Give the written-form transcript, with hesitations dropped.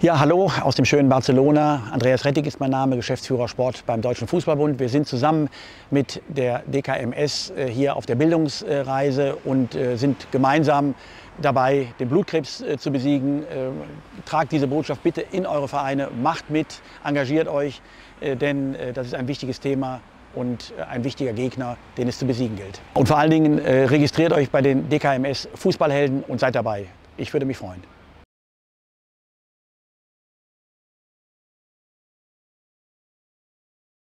Ja, hallo aus dem schönen Barcelona. Andreas Rettig ist mein Name, Geschäftsführer Sport beim Deutschen Fußballbund. Wir sind zusammen mit der DKMS hier auf der Bildungsreise und sind gemeinsam dabei, den Blutkrebs zu besiegen. Tragt diese Botschaft bitte in eure Vereine, macht mit, engagiert euch, denn das ist ein wichtiges Thema und ein wichtiger Gegner, den es zu besiegen gilt. Und vor allen Dingen registriert euch bei den DKMS Fußballhelden und seid dabei. Ich würde mich freuen.